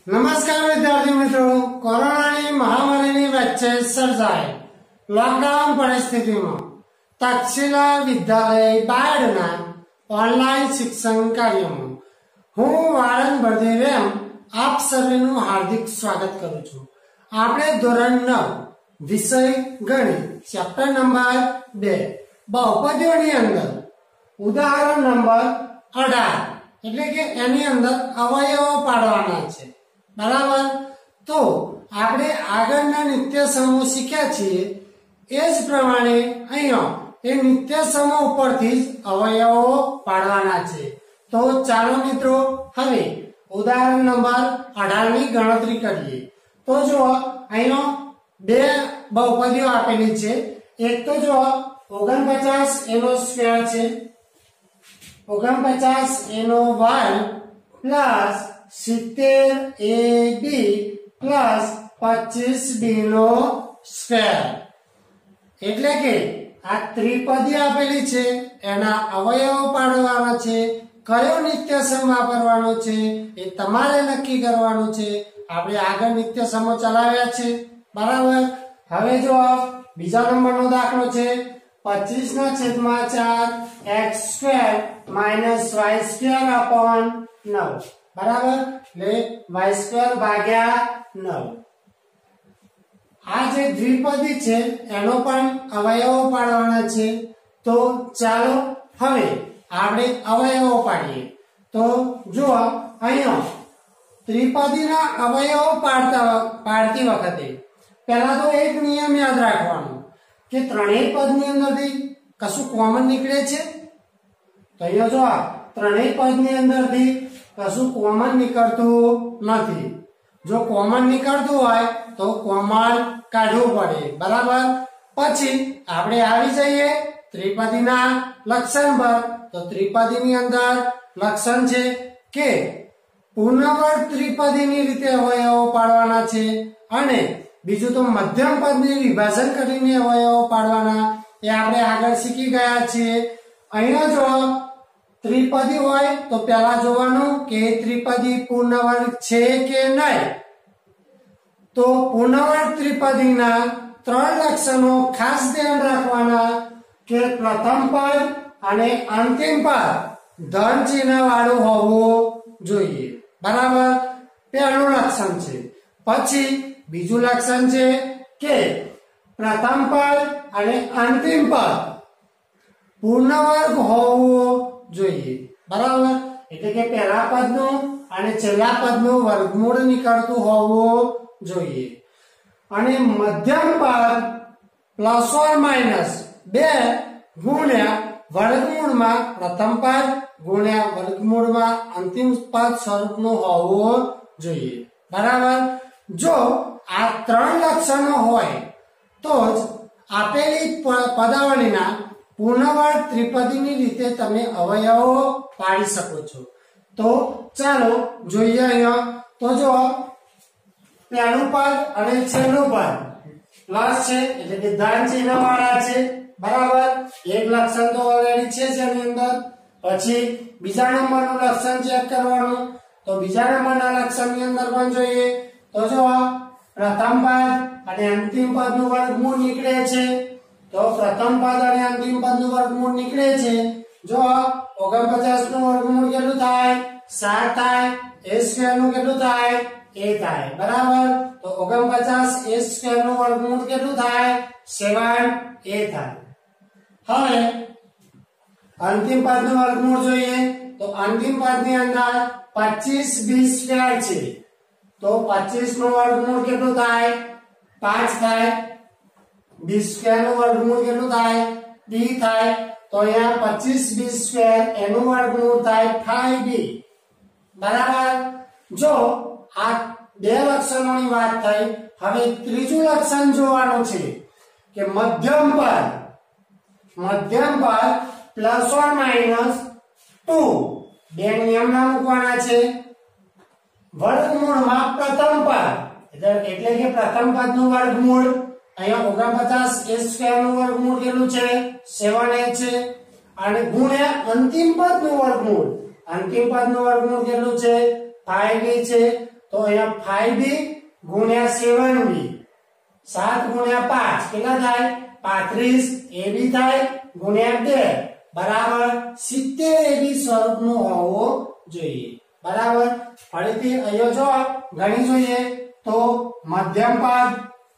નમસ્કાર વિદ્યાર્થી મિત્રો, કોરોનાની મહામારીની વચ્ચે સર્જાયેલ લોકડાઉન પરિસ્થિતિમાં તક્ષશિલા વિદ્યાલય બાયડના ઓનલાઈન શિક્ષણ કાર્યમાં હું વાળંદ બળદેવ આપ સર્વેનું હાર્દિક સ્વાગત કરું છું। આપણે ધોરણ 9 વિષય ગણિત ચેપ્ટર નંબર 2 બહુપદીઓની અંદર ઉદાહરણ નંબર 18 એટલે કે એની અંદર અવયવો પાડવાના છે, બરાબર। તો આપણે આગળના નિત્ય સમૂહ શીખ્યા છીએ એ જ પ્રમાણે અહીંયા એ નિત્ય સમૂહ ઉપરથી જ અવયવો પાડવાના છે। તો ચાલો મિત્રો હવે ઉદાહરણ નંબર 18 ની ગણતરી કરીએ। તો જો અહીંયા બે બહુપદીઓ આપેલી છે, એક તો જો 49 એનો સ્ક્વેર છે, 49 એનો વર્ગ પ્લસ 70ab પ્લસ 25b નો સ્ક્વેર, એટલે કે આ ત્રિપદી આપેલી છે એના અવયવો પાડવાના છે। કયો નિત્ય સમ વાપરવાનો છે એ તમારે નક્કી કરવાનું છે। આપણે આગળ નિત્ય સમો ચલાવ્યા છે, બરાબર। હવે જો બીજા નંબરનો દાખલો છે 25/4 x² - y² / 9, બરાબર। એટલે y² ભાગ્યા 9। આ જે દ્વિપદી છે એનો પણ અવયવો પાડવાના છે। તો ચાલો હવે આપણે અવયવો પાડીએ। તો જો અહીંયા ત્રિપદીના અવયવો પાડતી વખતે પહેલા તો એક નિયમ યાદ રાખવાનો કે ત્રણેય પદની અંદરથી કશું કોમન નીકળે છે। તો અહીંયા જો ત્રણેય પદની અંદરથી કશું કોમન નીકળતું નથી। જો કોમન નીકળતું હોય તો કોમન કાઢવું પડે, બરાબર। પછી આપણે આવી જઈએ ત્રિપદીના લક્ષણ પર। તો ત્રિપદીની અંદર લક્ષણ છે કે પૂર્ણવર્ગ ત્રિપદીની રીતે અવયવો પાડવાના છે, અને બીજું તો મધ્યમ પદને વિભાજન કરીને અવયવો પાડવાના, એ આપણે આગળ શીખી ગયા છીએ। અહીંયા જો ત્રિપદી હોય તો પહેલા જોવાનું કે ત્રિપદી પૂર્ણવર્ગ છે કે નહીં। તો પૂર્ણવર્ગ ત્રિપદીના ત્રણ લક્ષણો ખાસ ધ્યાન રાખવાના કે પ્રથમ પદ અને અંતિમ પદ ધન ચિહ્ન વાળું હોવું જોઈએ, બરાબર। પહેલું લક્ષણ છે। પછી બીજું લક્ષણ છે કે પ્રથમ પદ અને અંતિમ પદ પૂર્ણવર્ગ હોવું જોઈએ, બરાબર। એટલે કે પહેલા પદનું અને છેલ્લા પદનું વર્ગમૂળ નીકળતું હોવું જોઈએ, અને મધ્યમ પદ પ્લસ ઓર માઇનસ 2 ગુણ્યા વર્ગમૂળમાં પ્રથમ પદ ગુણ્યા વર્ગમૂળમાં અંતિમ પદ સ્વરૂપનું હોવું જોઈએ, બરાબર। જો આ ત્રણ લક્ષણો હોય તો જ આપેલી પદાવલીના પૂર્ણવર્ગ ત્રિપદીની રીતે તમે અવયવો પાડી શકો છો। તો ચાલો જોઈએ અહીંયા। તો જો પહેલું પદ અને છેલ્લું પદ પ્લસ છે એટલે કે ધન ચિહ્ન વાળા છે, બરાબર। એક લક્ષણ તો ઓલરેડી છે જેની અંદર। પછી બીજા નંબરનું લક્ષણ ચેક કરવાનું। તો બીજા નંબરના લક્ષણની અંદર પણ જોઈએ તો જો પ્રથમ પદ અને અંતિમ પદનું વર્ગમૂળ નીકળે છે। તો પ્રથમ પદ અને અંતિમ પદનું વર્ગમૂળ નીકળે છે। જો 49 નું વર્ગમૂળ કેટલું થાય? 7 થાય। a² નું કેટલું થાય? a થાય, બરાબર। તો 49 a² નું વર્ગમૂળ કેટલું થાય? 7a થાય। હવે અંતિમ પદનું વર્ગમૂળ જોઈએ તો અંતિમ પદની અંદર 25b² છે। તો 25 નું વર્ગમૂળ કેટલું થાય? 5 થાય। b² નું વર્ગમૂળ કેટલું થાય? 2 થાય। તો અહીંયા 25b² એનું વર્ગમૂળ થાય 5b, બરાબર। જો આ બે લક્ષણોની વાત થઈ, હવે ત્રીજું લક્ષણ જોવાનું છે કે મધ્યમ પદ પ્લસ ઓર માઇનસ 2 બે નિયમના મૂકવાના છે। વર્ગમૂળમાં પ્રથમ પદ એટલે કે પ્રથમ પદનું વર્ગમૂળ અહીંયા 49 a² નું વર્ગમૂળ કેટલું છે? 7a છે, અને ગુણ્યા અંતિમ પદનું વર્ગમૂળ, અંતિમ પદનું વર્ગમૂળ કેટલું છે? 5b છે। तो अहींया 5b गुण्या 7b 7 गुण्या 5 કેટલા થાય 35 ab થાય ગુણ્યા 2 બરાબર 70 ab સ્વરૂપનું હોવું જોઈએ બરાબર ફરીથી અહીંયા જો ગણી જોઈએ તો મધ્યમ પદ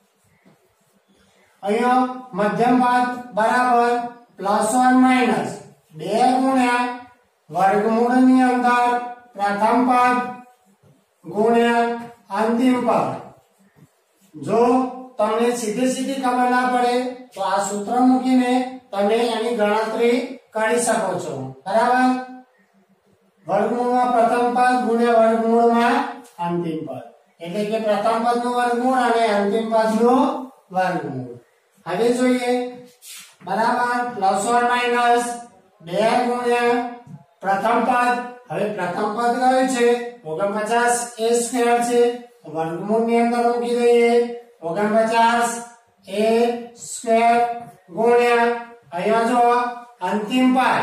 અહીંયા મધ્યમ પદ બરાબર પ્લસ ઓર માઈનસ 2 ગુણ્યા વર્ગમૂળની અંદર પ્રથમ પદ ગુણ્યા અંતિમ પદ જો તમને सीधे सीधी खबर ना पड़े तो आ सूत्र मूकीने तमे एनी गणतरी करी सको छो बराबर वर्गमूळ में प्रथम पद गुण્યા वर्गमूळ में अंतिम पद એટલે કે પ્રથમ પદનું વર્ગમૂળ અને અંતિમ પદનું વર્ગમૂળ હવે જોઈએ બરાબર પ્લસ ઓર માઈનસ 2 ગુણ્યા પ્રથમ પદ હવે પ્રથમ પદ કયું છે 49 a સ્ક્વેર છે વર્ગમૂળની અંદર મૂકી દઈએ 49 a સ્ક્વેર ગુણ્યા અહીંયા જો અંતિમ પદ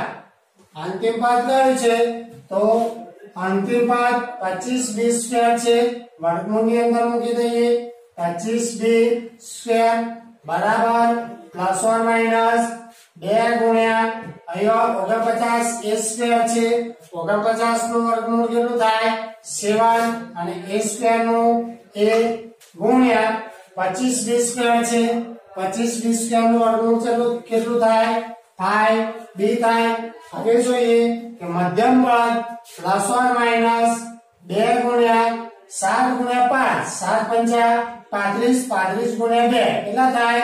કયું છે તો અંતિમ પદ 25b સ્ક્વેર છે વર્ગમૂળની અંદર મૂકી દઈએ 25b સ્ક્વેર બરાબર પ્લસ ઓર માઈનસ 2 ગુણ્યા અહીંયા 49 a સ્ક્વેર છે 49 નું વર્ગમૂળ કેટલું થાય 7 અને a સ્ક્વેર નું a ગુણ્યા 25b સ્ક્વેર છે 25b સ્ક્વેર નું વર્ગમૂળ કેટલું થાય 5b થાય હવે જોઈએ કે મધ્યમ પદ પ્લસ ઓર માઈનસ 2 ગુણ્યા 7 ગુણ્યા 5 7 पंचा 35 35 गुण્યા 2 કેટલા થાય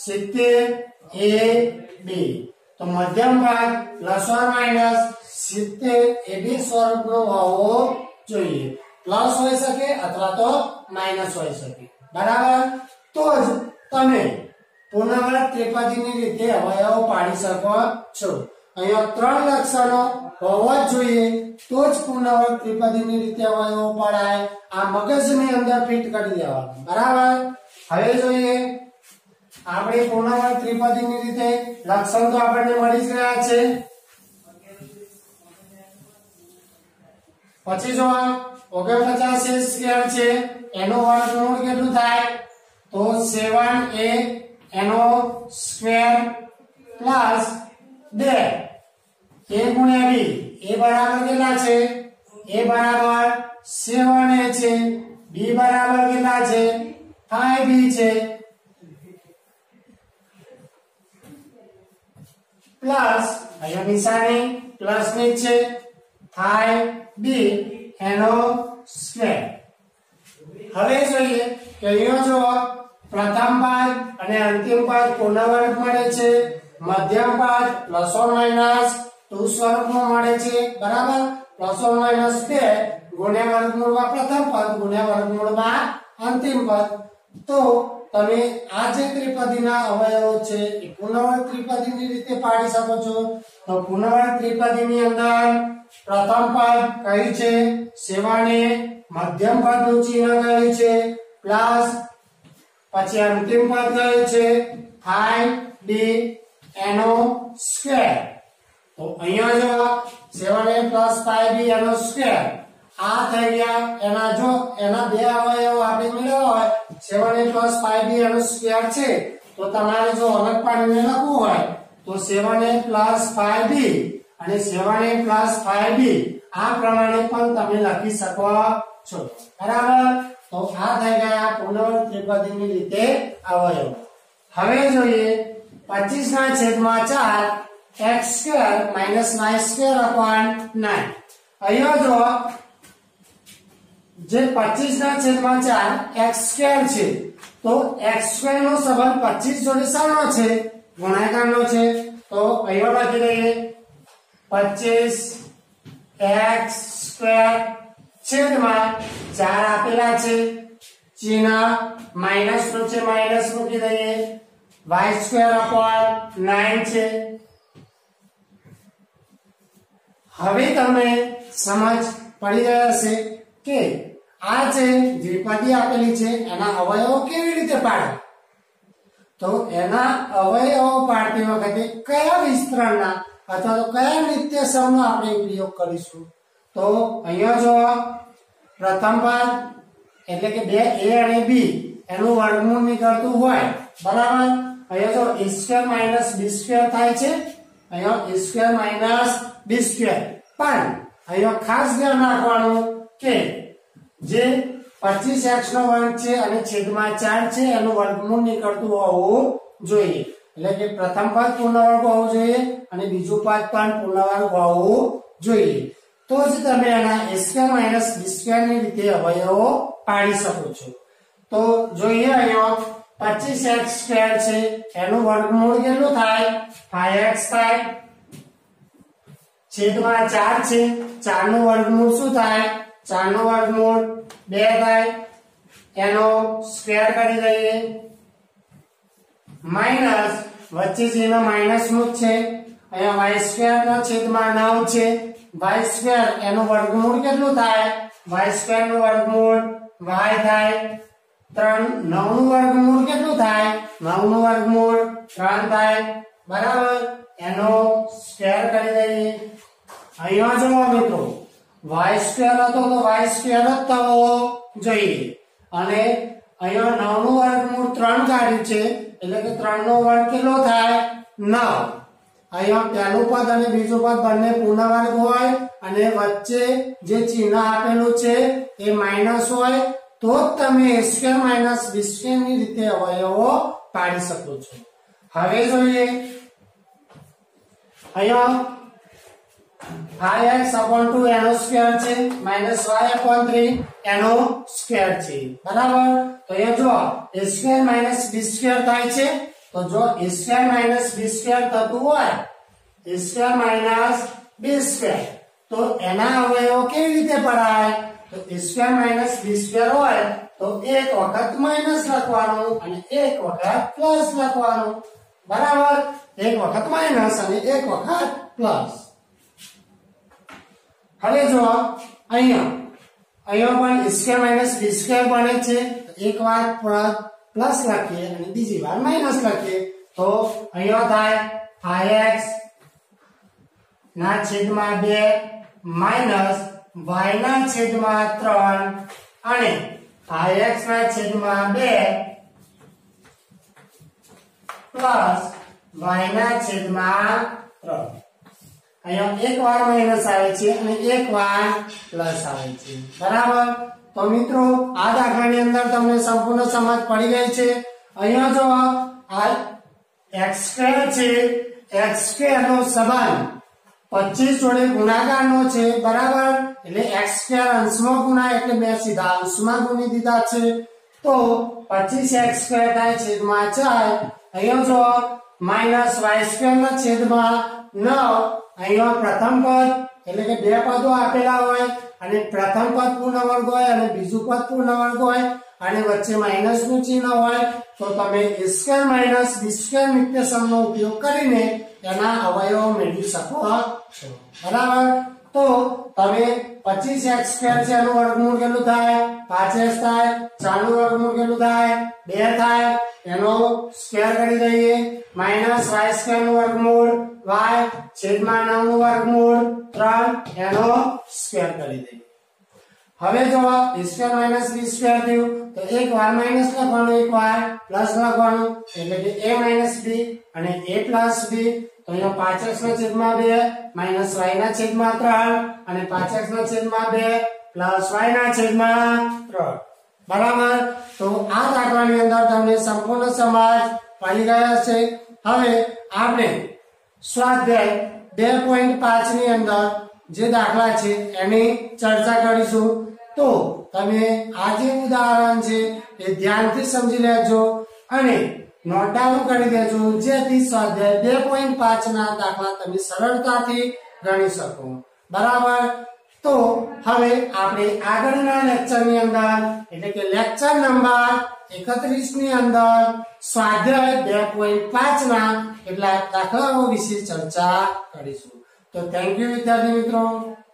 70 ab तो मध्यम पद प्लस और माइनस 70 ab સ્વરૂપનો હોવો જોઈએ પ્લસ હોઈ શકે અથવા તો માઈનસ હોઈ શકે બરાબર તો જ તમે પૂર્ણવર્ગ ત્રિપદીની રીતે અવયવ પાડી શકો છો અહીંયા 3 લક્ષણો હોવા જોઈએ તો જ પૂર્ણવર્ગ ત્રિપદીની રીતે અવયવ પડાય આ મગજની અંદર ફિટ કરી દેવાનું બરાબર હવે જોઈએ આપણે પૂર્ણવર્ગ ત્રિપદીની રીતે લક્ષણ તો આપણને મળી જ રહ્યા છે પછી જો 49 a સ્ક્વેર છે એનો વર્ગમૂળ કેટલું થાય તો 7a એનો સ્ક્વેર પ્લસ 2 a ગુણ્યા b a બરાબર કેટલા છે a બરાબર 7a છે b બરાબર કેટલા છે 5b છે પ્લસ અહીંયા નિશાની પ્લસ ની છે 5b એનો સ્ક્વેર હવે જોઈએ કે અહીંયા જો પ્રથમ પદ અને અંતિમ પદ પૂર્ણવર્ગ મળે છે મધ્યમ પદ પ્લસ ઓર માઈનસ 2 સ્વરૂપમાં મળે છે બરાબર પ્લસ ઓર માઈનસ 2 ગુણ્યા વર્ગમૂળમાં પ્રથમ પદ ગુણ્યા વર્ગમૂળમાં અંતિમ પદ તો તમે આ જે ત્રિપદીના અવયવો છે એ પૂર્ણવર્ગ ત્રિપદીની રીતે પાડી શકો છો તો પૂર્ણવર્ગ ત્રિપદીની અંદર પ્રથમ પદ કઈ છે 7a મધ્યમ પદનું ચિહ્ન કયું છે પ્લસ પછી અંતિમ પદ કયું છે 5b એનો સ્ક્વેર તો અહીંયા જો 7a + 5b એનો સ્ક્વેર આ થઈ ગયા એના બે અવયવો આપણે મેળવ્યા હોય 7a + 5b એનો સ્ક્વેર છે તો તમારે જો અલગ પાડીને લખવું હોય તો 7a + 5b અને 7a + 5b આ પ્રમાણે પણ તમે લખી શકો છો બરાબર તો આ થઈ ગયા પૂર્ણવર્ગ ત્રિપદીની રીતે અવયવ હવે જોઈએ 25/4 x² - y² / 9 અહીંયા જો જે 25/4 x² છે તો x² નો સંબંધ 25 જોડે શાનો છે ગુણાકારનો છે તો અહીંયા લખી દઈએ 25x² છેદમાં 4 આપેલા છે ચિહ્ન માઈનસ નું છે માઈનસ મૂકી દઈએ y² / 9 છે હવે તમને સમજ પડી ગઈ હશે કે આ જે દ્વિપદી આપેલી છે એના અવયવો કેવી રીતે પાડે તો એના અવયવો પાડતી વખતે કયા વિસ્તરણના અથવા તો કયા નિત્યસમનો આપણે ઉપયોગ કરીશું તો અહીંયા જો પ્રથમ પદ એટલે કે 2a અને b એનું વર્ગમૂળ નીકળતું હોય બરાબર અહીંયા જો a square minus b square થાય છે અહીંયા a square minus b square પણ અહીંયા ખાસ ધ્યાન રાખવાનું કે જે 25x નો વર્ગ છે અને છેદમાં 4 છે એનું વર્ગમૂળ નીકળતું હોવું જોઈએ એટલે કે પ્રથમ પદ પૂર્ણ વર્ગ હોવું જોઈએ અને બીજું પદ પણ પૂર્ણ વર્ગ હોવું જોઈએ તો જ તમે આના a square minus b square ની રીતે અવયવો પાડી શકો છો તો જોઈએ અહીંયા 25x સ્ક્વેર છે એનું વર્ગમૂળ કેટલું થાય 5x થાય છેદમાં 4 છે 4 નું વર્ગમૂળ શું થાય 4 નું વર્ગમૂળ 2 થાય એનો સ્ક્વેર કરી દઈએ માઈનસ વચ્ચે જેનો માઈનસ નું છે અહીંયા y સ્ક્વેર નો છેદમાં 9 છે y સ્ક્વેર એનું વર્ગમૂળ કેટલું થાય y સ્ક્વેર નું વર્ગમૂળ y થાય 3 9 નું વર્ગમૂળ કેટલું થાય 9 નું વર્ગમૂળ 3 થાય બરાબર એનો સ્ક્વેર કરી દઈએ અહીંયા જો મિત્રો y સ્ક્વેર હતો તો y સ્ક્વેર જ થવો જોઈએ અને અહીંયા 9 નું વર્ગમૂળ 3 કાઢ્યું છે એટલે કે 3 નો વર્ગ કેટલો થાય 9 અહીંયા પહેલું પદ અને બીજું પદ બંને પૂર્ણ વર્ગ હોય અને વચ્ચે જે ચિહ્ન આપેલું છે એ માઈનસ હોય તો જ તમે a square minus b square ની રીતે અવયવો પાડી શકો છો હવે જોઈએ અહીંયા 5x upon 2 એનો સ્ક્વેર છે માઈનસ y upon 3 એનો સ્ક્વેર છે બરાબર તો એ જો a square minus b square થાય છે તો જો a square minus b square થતું હોય a square minus b square તો એના અવયવો કેવી રીતે પડાય તો a square minus b square હોય તો એક વખત માઈનસ લખવાનું અને એક વખત પ્લસ લખવાનું બરાબર એક વખત માઈનસ અને એક વખત પ્લસ હવે જો અહીંયા પણ a square minus b square બને છે એક વાર પ્લસ લખીએ અને બીજી વાર માઈનસ લખીએ તો અહીંયા થાય 5x ના છેદમાં 2 માઈનસ y ના છેદમાં 3 અને 5x ના છેદમાં 2 પ્લસ y ના છેદમાં 3 અહીંયા એક વાર માઈનસ આવે છે અને એક વાર પ્લસ આવે છે બરાબર તો મિત્રો આ દાખલાની અંદર તમને સંપૂર્ણ સમજ પડી ગઈ છે અહીંયા જો આ x² છે x² નો સંબંધ 25 જોડે ગુણાકારનો છે બરાબર એટલે x² અંશમાં ગુણાય એટલે મેં સીધા અંશમાં ગુણી દીધા છે તો 25x² થાય છેદમાં 4 અહીંયા જો માઈનસ y² ના છેદમાં 9 અહીંયા પ્રથમ પદ એટલે કે બે પદો આપેલા હોય અને પ્રથમ પદ પૂર્ણ વર્ગ હોય અને બીજું પદ પૂર્ણ વર્ગ હોય અને વચ્ચે માઈનસ નું ચિહ્ન હોય તો તમે a square minus b square નિત્યસમનો ઉપયોગ કરીને એના અવયવો મેળવી શકો છો બરાબર તો તમે 25x² છે એનું વર્ગમૂળ કેટલું થાય 5x થાય 4 નું વર્ગમૂળ કેટલું થાય 2 થાય એનો સ્ક્વેર કરી દઈએ માઈનસ y² નું વર્ગમૂળ y છેદમાં 9 નું વર્ગમૂળ 3 એનો સ્ક્વેર કરી દઈએ હવે જો a square minus b square થયું તો એક વાર માઈનસ લખવાનું એક વાર પ્લસ લખવાનું એટલે કે a માઈનસ b અને a પ્લસ b તો અહીંયા 5x ના છેદમાં 2 માઈનસ y ના છેદમાં 3 અને 5x ના છેદમાં 2 પ્લસ y ના છેદમાં 3 બરાબર તો આ દાખલાની અંદર તમને સંપૂર્ણ સમજ પડી ગયા છે હવે આપણે સ્વાધ્યાય 2.5 ની અંદર જે દાખલા છે એની ચર્ચા કરીશું તો તમે આ જે ઉદાહરણ છે એ ધ્યાનથી સમજી લેજો અને નોટ ડાઉન કરી દેજો જેથી સ્વાધ્યાય 2.5 ના દાખલા તમે સરળતાથી ગણી શકો બરાબર તો હવે આપણે આગળના લેક્ચરની અંદર એટલે કે લેક્ચર નંબર 31 ની અંદર સ્વાધ્યાય 2.5 ના કેટલાક દાખલાઓ વિશે ચર્ચા કરીશું તો થેન્ક યુ વિદ્યાર્થી મિત્રો।